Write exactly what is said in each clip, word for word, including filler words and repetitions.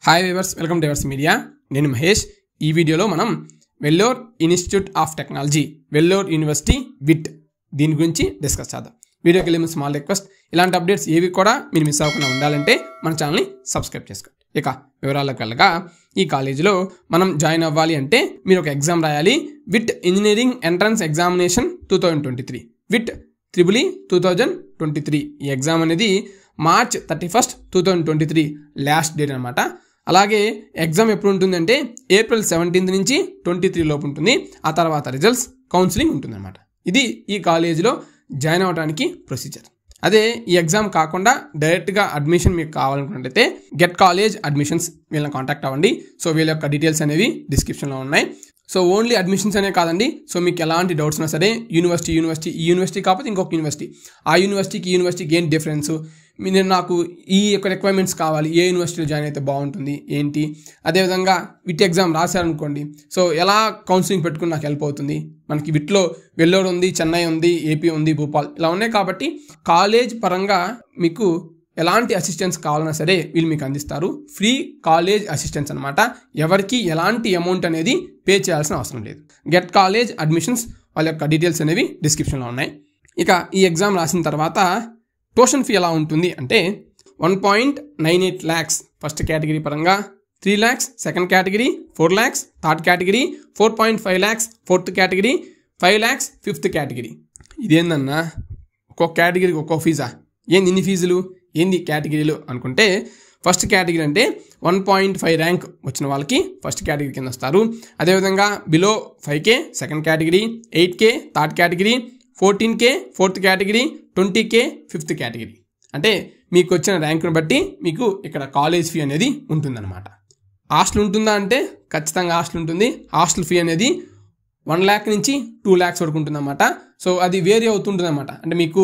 Hi viewers, welcome to Evers media. నేను మహేష్. ఈ వీడియోలో మనం Vellore institute of technology, Vellore university VIT దీని గురించి డిస్కస్ చేద్దాం. వీడియోకి వెళ్ళే ముందు స్మాల్ రిక్వెస్ట్, ఇలాంటి అప్డేట్స్ ఏవి కూడా మీరు మిస్ అవ్వకుండా ఉండాలంటే మన ఛానల్ని సబ్స్క్రైబ్ చేసుకోండి. ఇక వివరాలకు వెళ్ళగా, ఈ కాలేజీలో మనం జాయిన్ అవ్వాలి అంటే మీరు ఒక ఎగ్జామ్ రాయాలి. VIT engineering entrance examination two thousand twenty three VIT triple two thousand twenty three ఈ ఎగ్జామ్ అనేది March thirty first two thousand twenty three last date అనమాట. అలాగే ఎగ్జామ్ ఎప్పుడు ఉంటుందంటే ఏప్రిల్ సెవెంటీన్త్ నుంచి ట్వంటీ త్రీ లోపు ఉంటుంది. ఆ తర్వాత రిజల్ట్స్, కౌన్సిలింగ్ ఉంటుందన్నమాట. ఇది ఈ కాలేజీలో జాయిన్ అవ్వడానికి ప్రొసీజర్. అదే ఈ ఎగ్జామ్ కాకుండా డైరెక్ట్గా అడ్మిషన్ మీకు కావాలనుకున్నట్లయితే గెట్ కాలేజ్ అడ్మిషన్స్ వీళ్ళని కాంటాక్ట్ అవ్వండి. సో వీళ్ళ యొక్క డీటెయిల్స్ అనేవి డిస్క్రిప్షన్లో ఉన్నాయి. సో ఓన్లీ అడ్మిషన్స్ అనే కాదండి, సో మీకు ఎలాంటి డౌట్స్ ఉన్నా సరే యూనివర్సిటీ యూనివర్సిటీ ఈ యూనివర్సిటీ కాకపోతే ఇంకొక యూనివర్సిటీ, ఆ యూనివర్సిటీకి ఈ యూనివర్సిటీకి ఏంటి డిఫరెన్స్, నేను నాకు ఈ యొక్క రిక్వైర్మెంట్స్ కావాలి, ఏ యూనివర్సిటీలో జాయిన్ అయితే బాగుంటుంది ఏంటి, అదేవిధంగా విట్ ఎగ్జామ్ రాశారనుకోండి, సో ఎలా కౌన్సిలింగ్ పెట్టుకుని నాకు హెల్ప్ అవుతుంది. మనకి విట్లో వెల్లోర్ ఉంది, చెన్నై ఉంది, ఏపీ ఉంది, భూపాల్ ఇలా ఉన్నాయి. కాబట్టి కాలేజ్ పరంగా మీకు ఎలాంటి అసిస్టెన్స్ కావాలన్నా సరే వీళ్ళు మీకు అందిస్తారు. ఫ్రీ కాలేజ్ అసిస్టెన్స్ అనమాట. ఎవరికి ఎలాంటి అమౌంట్ అనేది పే చేయాల్సిన అవసరం లేదు. గెట్ కాలేజ్ అడ్మిషన్స్ వాళ్ళ యొక్క డీటెయిల్స్ అనేవి డిస్క్రిప్షన్లో ఉన్నాయి. ఇక ఈ ఎగ్జామ్ రాసిన తర్వాత ట్యూషన్ ఫీ ఎలా ఉంటుంది అంటే one point nine eight lakhs first category పరంగా, three lakhs second category, four lakhs third category, four point five lakhs fourth category, five lakhs fifth category. ఇదేందన్నా ఒక్కొక్క కేటగిరీకి ఒక్కొక్క ఫీజా, ఏంది ఇన్ని ఫీజులు, ఏంది కేటగిరీలు అనుకుంటే, ఫస్ట్ కేటగిరీ అంటే వన్ పాయింట్ ఫైవ్ ర్యాంక్ వచ్చిన వాళ్ళకి ఫస్ట్ కేటగిరీ కింద వస్తారు. అదేవిధంగా below five K second category, eight K third category, fourteen K fourth category, twenty K fifth category. అంటే మీకు వచ్చిన ర్యాంకును బట్టి మీకు ఇక్కడ కాలేజ్ ఫీ అనేది ఉంటుందన్నమాట. హాస్టల్ ఉంటుందా అంటే ఖచ్చితంగా హాస్టల్ ఉంటుంది. హాస్టల్ ఫీ అనేది వన్ ల్యాక్ నుంచి టూ ల్యాక్స్ వరకు ఉంటుందన్నమాట. సో అది వేరీ అవుతుంటుంది అనమాట. అంటే మీకు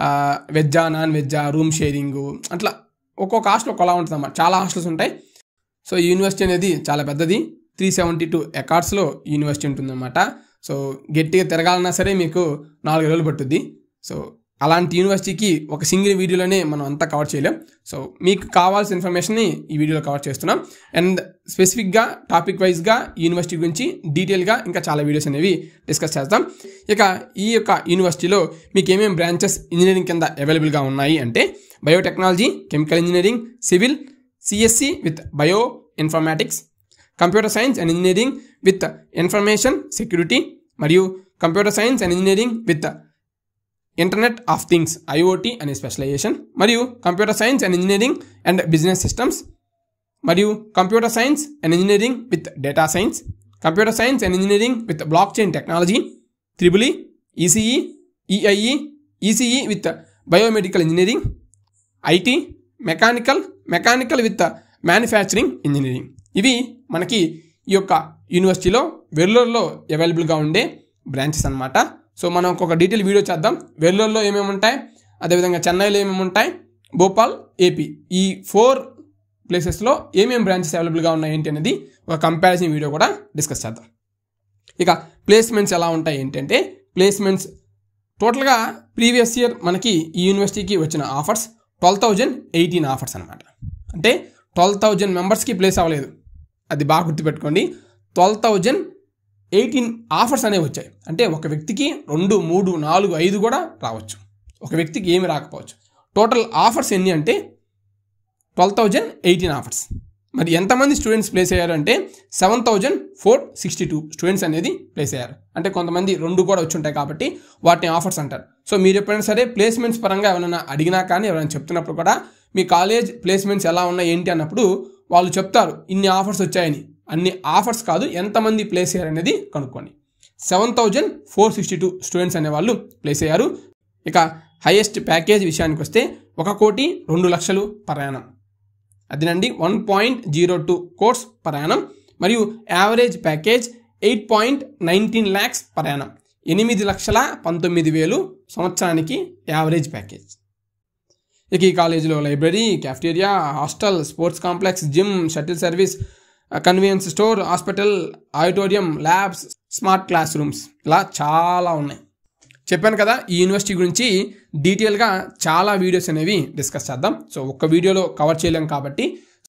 వెజ్జా నాన్ వెజ్జా, రూమ్ షేరింగు, అట్లా ఒక్కొక్క హాస్టల్ ఒకలా ఉంటుంది అన్నమాట. చాలా హాస్టల్స్ ఉంటాయి. సో ఈ యూనివర్సిటీ అనేది చాలా పెద్దది. త్రీ సెవెంటీ టూ ఎకార్డ్స్లో యూనివర్సిటీ ఉంటుందన్నమాట. సో గట్టిగా తిరగాలన్నా సరే మీకు నాలుగు రోజులు పట్టుద్ది. సో అలాంటి యూనివర్సిటీకి ఒక సింగిల్ వీడియోలోనే మనం అంతా కవర్ చేయలేం. సో మీకు కావాల్సిన ఇన్ఫర్మేషన్ని ఈ వీడియోలో కవర్ చేస్తున్నాం. అండ్ స్పెసిఫిక్గా టాపిక్ వైజ్గా యూనివర్సిటీ గురించి డీటెయిల్గా ఇంకా చాలా వీడియోస్ అనేవి డిస్కస్ చేస్తాం. ఇక ఈ యొక్క యూనివర్సిటీలో మీకు ఏమేమి బ్రాంచెస్ ఇంజనీరింగ్ కింద అవైలబుల్గా ఉన్నాయి అంటే biotechnology, chemical engineering, civil, CSE with bioinformatics, computer science and engineering with information security, మరియు computer science and engineering with internet of things IoT అనే స్పెషలైజేషన్, మరియు computer science and engineering and business systems, మరియు computer science and engineering with data science, computer science and engineering with blockchain technology, triple E, ECE, EIE, ECE with biomedical engineering, IT, mechanical, mechanical with manufacturing engineering. ఇవి మనకి ఈ యొక్క యూనివర్సిటీలో వెల్లోర్లో అవైలబుల్గా ఉండే branches అనమాట. So మనం ఒక డీటెయిల్ వీడియో చేద్దాం. వెల్లోర్లో ఏమేమి ఉంటాయి, అదేవిధంగా చెన్నైలో ఏమేమి ఉంటాయి, భోపాల్, ఏపీ ఈ ఫోర్ ప్లేసెస్లో ఏమేమి బ్రాంచెస్ అవైలబుల్గా ఉన్నాయి ఏంటి అనేది ఒక కంపారిజన్ వీడియో కూడా డిస్కస్ చేద్దాం. ఇక ప్లేస్మెంట్స్ ఎలా ఉంటాయి ఏంటంటే, ప్లేస్మెంట్స్ టోటల్గా ప్రీవియస్ ఇయర్ మనకి ఈ యూనివర్సిటీకి వచ్చిన offers twelve thousand eighteen offers అనమాట. అంటే ట్వెల్వ్ థౌజండ్ మెంబర్స్కి ప్లేస్ అవ్వలేదు, అది బాగా గుర్తుపెట్టుకోండి. ట్వెల్వ్ థౌజండ్ ఎయిటీన్ ఆఫర్స్ అనేవి వచ్చాయి. అంటే ఒక వ్యక్తికి రెండు మూడు నాలుగు ఐదు కూడా రావచ్చు, ఒక వ్యక్తికి ఏమి రాకపోవచ్చు. టోటల్ ఆఫర్స్ ఎన్ని అంటే ట్వెల్వ్ థౌజండ్ ఎయిటీన్ ఆఫర్స్. మరి ఎంతమంది స్టూడెంట్స్ ప్లేస్ అయ్యారు అంటే seven thousand four sixty two students అనేది ప్లేస్ అయ్యారు. అంటే కొంతమంది రెండు కూడా వచ్చి ఉంటాయి కాబట్టి వాటిని ఆఫర్స్ అంటారు. సో మీరు ఎప్పుడైనా సరే ప్లేస్మెంట్స్ పరంగా ఎవరైనా అడిగినా కానీ, ఎవరైనా చెప్తున్నప్పుడు కూడా మీ కాలేజ్ ప్లేస్మెంట్స్ ఎలా ఉన్నాయి ఏంటి అన్నప్పుడు వాళ్ళు చెప్తారు ఇన్ని ఆఫర్స్ వచ్చాయని. అన్ని ఆఫర్స్ కాదు, ఎంతమంది ప్లేస్ అయ్యారు అనేది కనుక్కోండి. Seven thousand four sixty two students అనేవాళ్ళు ప్లేస్ అయ్యారు. ఇక హైయెస్ట్ ప్యాకేజ్ విషయానికి వస్తే ఒక కోటి రెండు లక్షలు పర్ యానం, అదేనండి one point zero two crores per annum, మరియు average package eight point nineteen lakhs per annum, ఎనిమిది లక్షల పంతొమ్మిది వేలు సంవత్సరానికి యావరేజ్ ప్యాకేజ్. ఇక ఈ కాలేజీలో library, cafeteria, hostel, sports complex, gym, shuttle service, convenience store, hospital, auditorium, labs, smart class rooms ఇలా చాలా ఉన్నాయి. చెప్పాను కదా, ఈ యూనివర్సిటీ గురించి డీటెయిల్గా చాలా వీడియోస్ అనేవి డిస్కస్ చేద్దాం. సో ఒక్క వీడియోలో కవర్ చేయలేం కాబట్టి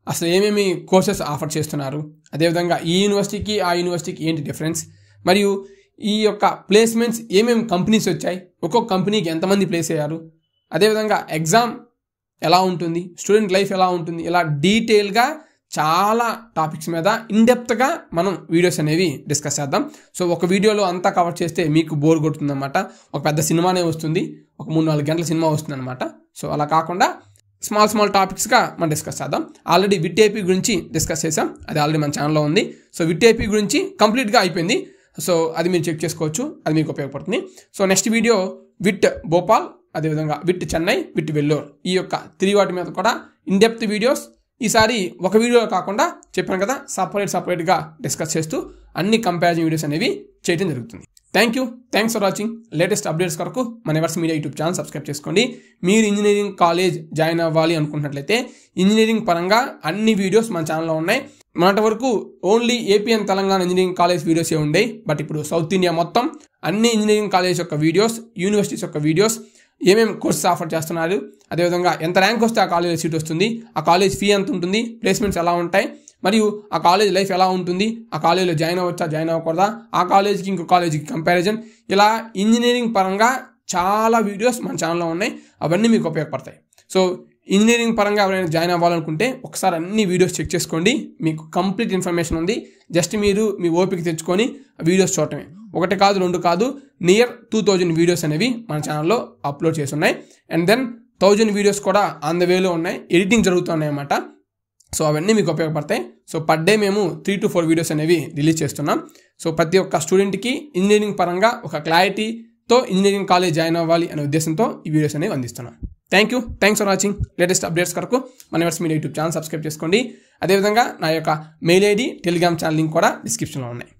అసలు ఏమేమి కోర్సెస్ ఆఫర్ చేస్తున్నారు, అదేవిధంగా ఈ యూనివర్సిటీకి ఆ యూనివర్సిటీకి ఏంటి డిఫరెన్స్, మరియు ఈ యొక్క ప్లేస్మెంట్స్ ఏమేమి కంపెనీస్ వచ్చాయి, ఒక్కొక్క కంపెనీకి ఎంతమంది ప్లేస్ అయ్యారు, అదేవిధంగా ఎగ్జామ్ ఎలా ఉంటుంది, స్టూడెంట్ లైఫ్ ఎలా ఉంటుంది, ఇలా డీటెయిల్గా చాలా టాపిక్స్ మీద ఇన్డెప్త్గా మనం వీడియోస్ అనేవి డిస్కస్ చేద్దాం. సో ఒక వీడియోలో అంతా కవర్ చేస్తే మీకు బోర్ కొడుతుందన్నమాట. ఒక పెద్ద సినిమానే వస్తుంది, ఒక మూడు నాలుగు గంటల సినిమా వస్తుంది అనమాట. సో అలా కాకుండా స్మాల్ స్మాల్ టాపిక్స్గా మనం డిస్కస్ చేద్దాం. ఆల్రెడీ విట్ ఏపీ గురించి డిస్కస్ చేసాం, అది ఆల్రెడీ మన ఛానల్లో ఉంది. సో విట్ ఏపీ గురించి కంప్లీట్గా అయిపోయింది. సో అది మీరు చెక్ చేసుకోవచ్చు, అది మీకు ఉపయోగపడుతుంది. So next video VIT Bhopal, అదేవిధంగా విట్ చెన్నై, విట్ వెల్లోర్, ఈ యొక్క త్రీ వాటి మీద కూడా ఇన్డెప్త్ వీడియోస్ ఈసారి ఒక వీడియో కాకుండా చెప్పాను కదా సపరేట్ సపరేట్గా డిస్కస్ చేస్తూ అన్ని కంపారిజన్ వీడియోస్ అనేవి చేయడం జరుగుతుంది. Thank you thanks for watching. Latest updates కొరకు మన Evers media YouTube channel subscribe చేసుకోండి. మీరు ఇంజనీరింగ్ కాలేజ్ జాయిన్ అవ్వాలి అనుకుంటున్నట్లయితే ఇంజనీరింగ్ పరంగా అన్ని వీడియోస్ మన ఛానల్లో ఉన్నాయి. మొన్నటి వరకు only AP and Telangana engineering college వీడియోసే ఉండేవి, బట్ ఇప్పుడు సౌత్ ఇండియా మొత్తం అన్ని ఇంజనీరింగ్ కాలేజ్ యొక్క వీడియోస్, యూనివర్సిటీస్ యొక్క వీడియోస్, ఏమేమి కోర్సెస్ ఆఫర్ చేస్తున్నారు, అదేవిధంగా ఎంత ర్యాంక్ వస్తే ఆ కాలేజ్ సీట్ వస్తుంది, ఆ కాలేజ్ ఫీ ఎంత ఉంటుంది, ప్లేస్మెంట్స్ ఎలా ఉంటాయి, మరియు ఆ కాలేజ్ లైఫ్ ఎలా ఉంటుంది, ఆ కాలేజ్లో జాయిన్ అవ్వచ్చా జాయిన్ అవ్వకూడదా, ఆ కాలేజ్కి ఇంకో కాలేజ్కి కంపారిజన్, ఇలా ఇంజనీరింగ్ పరంగా చాలా వీడియోస్ మన ఛానల్లో ఉన్నాయి. అవన్నీ మీకు ఉపయోగపడతాయి. సో ఇంజనీరింగ్ పరంగా ఎవరైనా జాయిన్ అవ్వాలనుకుంటే ఒకసారి అన్ని వీడియోస్ చెక్ చేసుకోండి, మీకు కంప్లీట్ ఇన్ఫర్మేషన్ ఉంది. జస్ట్ మీరు మీ ఓపిక తెచ్చుకొని వీడియోస్ చూడటమే. ఒకటి కాదు రెండు కాదు, నియర్ టూ థౌజండ్ వీడియోస్ అనేవి మన ఛానల్లో అప్లోడ్ చేసి ఉన్నాయి. అండ్ దెన్ థౌజండ్ వీడియోస్ కూడా ఆన్ ద వేలో ఉన్నాయి, ఎడిటింగ్ జరుగుతున్నాయి అన్నమాట. సో అవన్నీ మీకు ఉపయోగపడతాయి. సో పర్ డే మేము త్రీ టు ఫోర్ వీడియోస్ అనేవి రిలీజ్ చేస్తున్నాం. సో ప్రతి ఒక్క స్టూడెంట్కి ఇంజనీరింగ్ పరంగా ఒక క్లారిటీతో ఇంజనీరింగ్ కాలేజ్ జాయిన్ అవ్వాలి అనే ఉద్దేశంతో ఈ వీడియోస్ అనేవి అందిస్తున్నాం. Thank you thanks for watching. Latest updates కొరకు మన Evers media YouTube channel subscribe చేసుకోండి. అదేవిధంగా నా యొక్క mail ID, Telegram channel link కూడా డిస్క్రిప్షన్లో ఉన్నాయి.